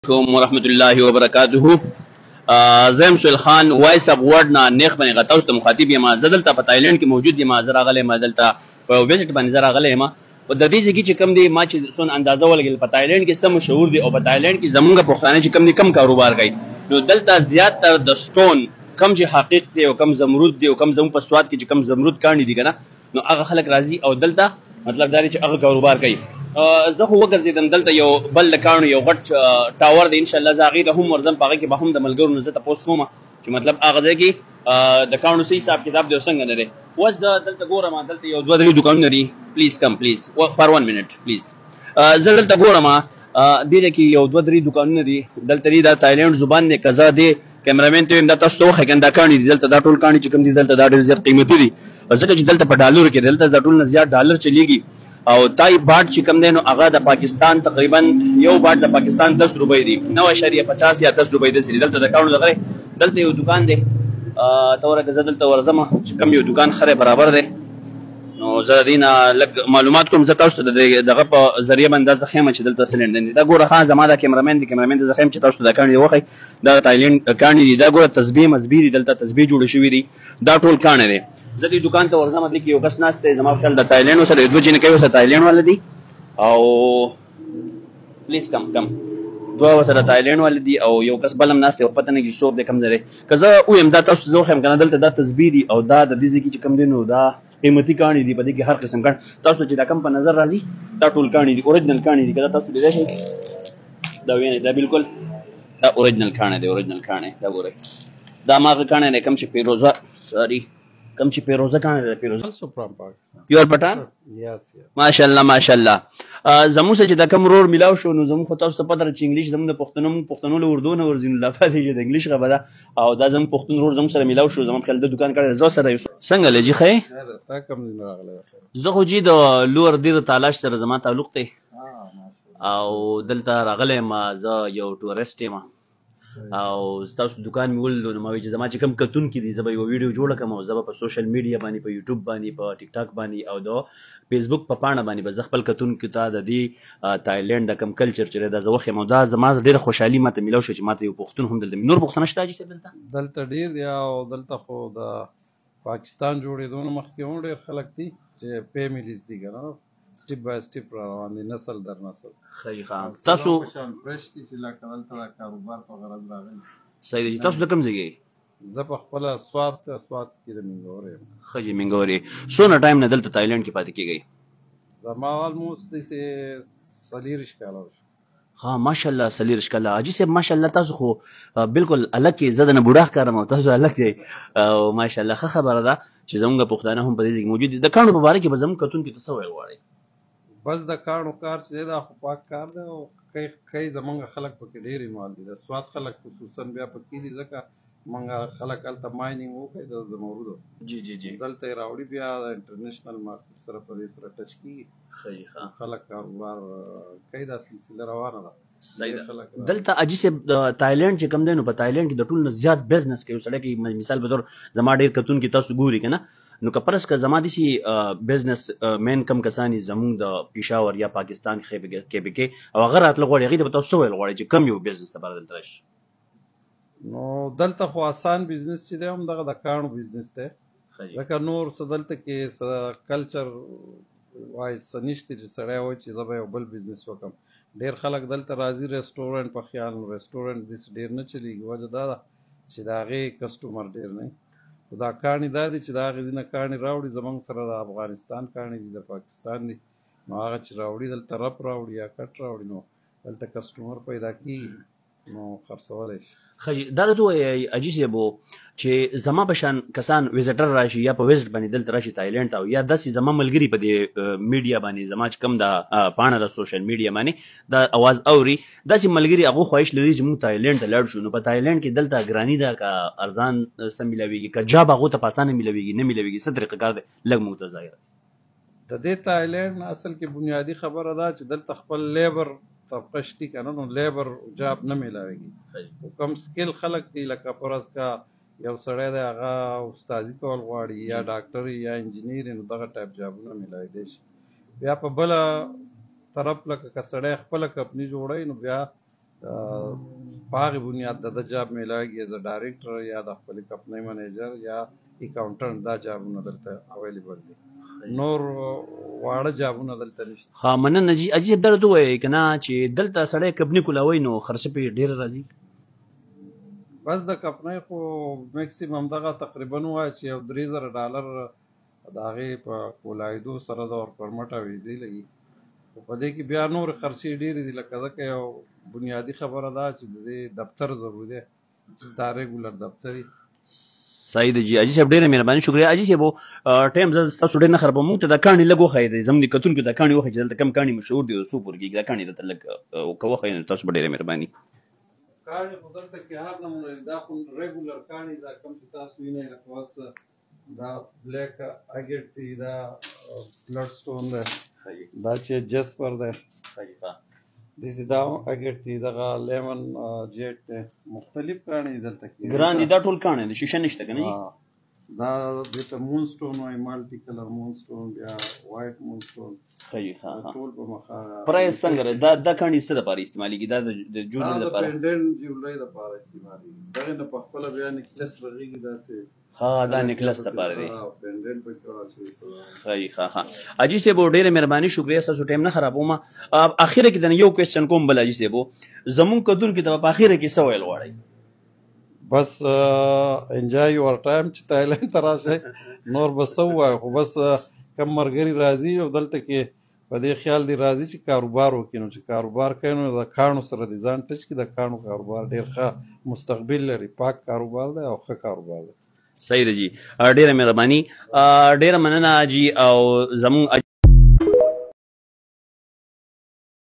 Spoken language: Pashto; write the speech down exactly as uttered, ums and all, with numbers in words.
علیکم ورحمۃ اللہ وبرکاتہ زیم سهیل خان وایس اپ ورډ نه نیخ باندې غتاوس ته مخاطب یم. زه دلته په تایلند کې موجود یم. زه راغلی یم دلته په ویزټ باندې زه راغلی یم. په د دې ځای کې چې کوم دی ما چې څون اندازه ولګېدل په تایلند کې څه مشهور دي او په تایلند کې زمونږ پښتانه چې کوم دي کم کاروبار کوي، نو دلته زیاتره د سټون کم چې حقیق دی او کم زمرود دی او کم زموږ په سواد کې چې کم زمرود کاڼي دي که نه، نو هغه خلک راځي او دلته مطلب دا دی چې هغه کاروبار کوي. زه خو وګرځېدم دلته یو بل د کاڼو یو غټ ټاور دی، انشاءالله زه هغې ته هم ورځم، په هغې کې به هم د ملګرو نه زه تپوس کوم چې مطلب هغه ځای کې د کاڼو څه حساب کتاب دی او څنګه نه دی. اوس زه دلته ګورم دلته یو دوه درې دوکانونه دي. پلیز کم پلیز فار ون منټ پلیز. زه دلته ګورم دې ځای کې یو دوه درې دوکانونه دي. دلته دی دا تایلند زبان دی که زه دې کیمرامین ته وایم دا تاسو ته وښیي کنه دا کاڼي دي دلته، دا ټول کاڼي چې کوم دي دلته دا ډېر زیات قیمتي دي ځکه چې دلته په ډالرو کې دلته دا ټول نه زیات ډالر چلیږي. او تای باټ چې کوم دی نو هغه د پاکستان تقریبا یو باټ د پاکستان دس روپۍ دی، نو اشاریه پچاس یا دس روپۍ داسې دي. دلته د کاڼو دغه دلته یو دکان دی، ته ورکه زه دلته ورځم چې کوم یو دکان خره برابر دی، نو زه د دې نه لږ معلومات کوم. زه تاسو ته د دغه په ذریعه باندې دا زه ښیم چې دلته څه لینډن دي. دا ګوره ښه زما دا کیمرامین دی، کیمرامین ته زه ښیم چې تاسو ته دا کاڼي وښیي. دا د تایلند کاڼي دي، دا ګوره تسبیح مزبي دي، دلته تسبیح جوړې شوي دي، دا ټول کاڼي دی. زه دې دکان ته ورځم، دلته کې یو کس ناست دی زما په خیال د تایلند سره دوه جینې کوي، ورسره تایلند والا دي او پلیز کم کم دوه ورسره تایلند والا دي او یو کس بل هم ناست دی او پته نه کېږي څوک دی کوم ځای دی. که زه ووایم دا تاسو ته زه وښیم که نه دلته دا تسبیح دي او دا د دې ځای کې چې کوم دی نو دا قیمتي کاڼي دي، په دې کې هر قسم کاڼي تاسو چې دا کم په نظر راځي دا ټول کاڼي دي، اوریجنل کاڼي دي. که دا تاسو لیدلی شئ دا وینئ دا بالکل دا اوریجنل کاڼی دی، اوریجنل کاڼی دا ګورئ دا هماغه کاڼی دی کوم چې پیروزه ساري کم چې پیروزه کاڼی دی پیروزه پیور پټان. ماشاءالله ماشاءالله. زموږ سره چې دا کوم رور میلاو شو نو زموږ خو تاسو ته پته ده چې انګلیش زموږ د پښتنو موږ پښتنو له اردو نه ورځو، نو لا پاتې چې د انګلیش خبره ده او دا زموږ پښتون رور زموږ سره میلاو شو. زما په خیال د دوکان کړی زه سره څنګه لجي ښیې؟ زه خو جي د لور دیر تالاش سره زما تعلق دی او دلته راغلی یم. زه یو ټورسټ یم او ستاسو دکان مې ولیدو نو ما وایي چې زما چې کوم کتونکي دي زه به یوه ویډیو جوړه کړم او زه به په سوشل میډیا باندې په یوټیوب باندې په ټیک ټاک باندې او د فیسبوک په پاڼه باندې به زه خپل کتونکو ته د دې تایلند د کوم کلچر چې دی دا زه وښیم او دا زما ډېره خوشحالي ماته میلاو شوه چې ماته یو پښتون هم دلته نور پښتانه شته حاجي صاحب دلته دلته ډېر دي او دلته خو د پاکستان جوړېدو نه مخکې هم ډېر خلک دي چې فیملیز دي که نه سټیپ بای سټیپ را روان دي نسل در نسل. ښه ښه تاسو فرش دي چې لکه دلته د کاروبار په غرض راغلي. صحیح دی. تاسو د کوم ځای کې؟ زه په خپله سوات ته سوات کې د منګور یم. ښه جي منګور یې. څونه ټایم نه دلته تایلند کې پاتې کېږئ؟ زما آلموسټ داسې څلېرویشت کاله وشو. ها ماشاءالله څلېرویشت کاله. حاجي صاحب ماشاءالله تاسو خو بالکل الګ کې زه درنه بوډا ښکارم او تاسو الګ دی او ماشاءالله ښه خبره ده چې زموږ پښتانه هم په دې ځای کې موجود دي. د کاڼو په باره کې به زموږ کتونکي ته څه ویل غواړئ؟ بس د کاڼو کار چې دی دا خو پاک کار دی او کوي زمونږ خلک پکې ډېر ایمال دي. د سوات خلک خصوصا بیا پکې دي ځکه مونږ خلک هلته ماینینګ وکړي د زمرودو جی جی جی دلته یې راوړي بیا د انټرنیشنل مارکیټ سره په دې سره ټچ کېږي. ښه ښه خلک کاروبار کوي، دا سلسله روانه ده. صحیح ده. دلته حاجي صاحب تایلند چې کوم دی نو په تایلند کې د ټول نه زیات بزنس کوي سړی کې مثال په طور زما ډېر کتونکي تاسو ګوري که نه، نو که فرض که زما داسې بزنس مین کم کسان زموږ د پیشاور یا پاکستان کې به کې او هغه راتله غواړي هغې ته به تاسو څه ویل غواړئ چې کم یو بزنس لپاره دلته راشي؟ نو دلته خو آسان بزنس چې دی هم دغه د کاڼو بزنس دی ځکه نور څه دلته کې څه کلچر وایز څه نشته چې سړی وایي چې زه به یو بل بزنس وکړم. ډېر خلک دلته راځي ریسټورنټ په خیال نو ریسټورنټ داسې ډېر نه چلېږي. وجه دا ده چې د هغې کسټمر ډېر نه وي. خو دا کاڼي دا دي چې د هغې ځینې کاڼي راوړي زموږ سره د افغانستان کاڼي دي د پاکستان دي، نو هغه چې راوړي دلته رپ راوړي یا کټ راوړي نو دلته کسټمر پیدا کېږي نو خرڅولی شي. ښه جي دا راته ووایئ حاجي صاحب چې زما په شان کسان ویزټر راشي یا په ویزټ باندې دلته راشي تایلند ته او یا داسې زما ملګري په دې میډیا باندې زما چې کوم دا پاڼه ده سوشل میډیا باندې دا اواز اوري داسې ملګري هغوی خواهش لري چې موږ تایلند ته لاړ شو، نو په تایلند کې دلته ګراني ده که ارزان څه میلاویږي که جاب هغو ته په اسانه میلاویږي نه میلاویږي څه طریقه کار دی لږ موږ ته ظاهره د دې تایلند اصل کې بنیادي خبره ده چې دلته خپل لیبر طبقه شتي که نه نو لیبر جاب نه میلاویږي. کم سکل خلک دي لکه فرض کا یو سړی دی هغه استادي کول غواړي یا ډاکټر یا انجینیر نو دغه ټایپ جابونه میلاویدی شي. بیا په بله طرف لکه که سړی خپله کمپني جوړوي نو بیا په هغې بنیاد د ده جاب میلاویږي ایز ډایرکټر یا د خپلې کمپنۍ منیجر یا اکاونټنټ، دا جابونه دلته اویلیبل دي. نور واړه جابونه دلته نشته. ها مننه جي. حاجي صاحب دا راته ووایئ که نه چې دلته سړی کمپني کولاوی نو خرڅه پرې ډېره راځي؟ بس د کمپنۍ خو میکسیمم دغه تقریبا ووایه چې یو درې زره ډالر د هغې په کولایدو سره د ورک پرمټ او ویزې لګي. خو په دې کې بیا نورې خرچې ډېرې دي، لکه ځکه یو بنیادي خبره ده چې د دې دفتر ضروري دی چې ستا ریګولر دفتر وي. صحیح ده جي. حاجي صاحب ډېره مهرباني، شکریه. حاجي صاحب ټایم زه ستاسو ډېر نه خرابوم، موږ ته د کاڼي لږ وښایئ، د زموږ د کتونکو د کاڼي وښایئ چې دلته کم کاڼي مشهور دي او څو پورې کېږي. دا کاڼي درته لږ که وښایئ نو تاسو به ډېره مهرباني. کاڼي خو دلته کې هر نمونه دي، دا خو ریګولر کاڼي دا کوم چې تاسو وینئ، لکه اوس دا بلیک اګیټ دی، دا بلډ سټون دی، دا چې جسپر دی، داسې دا اګیټ دی، دغه لیمن جیټ دی، مختلف کاڼي دي دلته کې. ګران دي دا ټول کاڼي دي، شیشه نشته که نه جي؟ دا دې ته مون سټون وایي، مالټي کلر مون سټون، بیا وایټ مون سټون. ټول په مخه. پرایس څنګه دی؟ دا دا کاڼي څه دپاره استعمالېږي؟ دا د جولري دا د لپاره؟ پینډنټ جولرۍ دپاره استعمالېږي. دغې نه په خپله بیا نیکلس رغېږي داسې. ها دا نیکلس دپاره دی. پینډنټ پکې واچوي. صحیح. ها ها حاجي صاحب ډېره مهرباني، شکریه. ستاسو ټایم نه خرابوم. اخره کې د یو کوېسچن کوم بل حاجي صاحب، زمونږ کتونکو ته په اخره کې څه ویل غواړئ؟ بس انجوای یور ټایم چې تایلنډ ته راشئ، نور به څه ووایو، خو بس کم ملګري راځي او دلته کې په دې خیال دی راځي چې کاروبار وکړي، نو چې کاروبار کوي نو د کاڼو سره دې ځان ټچ کړي. د کاڼو کاروبار ډېر ښه مستقبل لري، پاک کاروبار دی او ښه کاروبار دی. صحیح ده جي. ډېره مهرباني، ډېره مننه جي. او زمونږ